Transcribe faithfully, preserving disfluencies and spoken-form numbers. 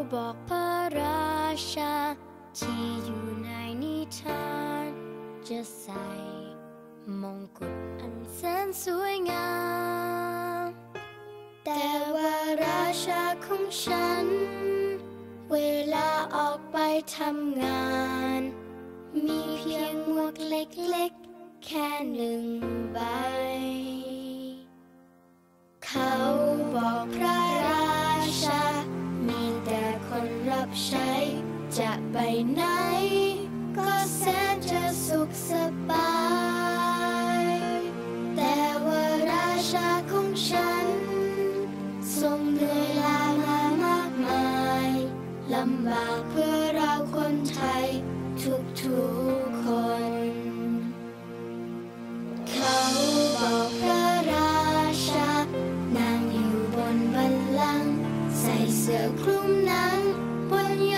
บอกพระราชาที่อยู่ในนิทานจะใส่มงกุฎอันแสนสวยงามแต่ว่าราชาของฉันเวลาออกไปทำงานมีเพียงหมวกเล็กๆแค่หนึ่งใบเขาบอกพระราชามีแต่คนรับใช้จะไปไหนก็แสนจะสุขสบายแต่ว่าราชาของฉันทรงเหนื่อยล้ามามากมายลำบากเพื่อเราคนไทยทุกๆคนเขาบอกพระราชานั่งอยู่บนบัลลังก์ใส่เสื้อคลุมหนังบนย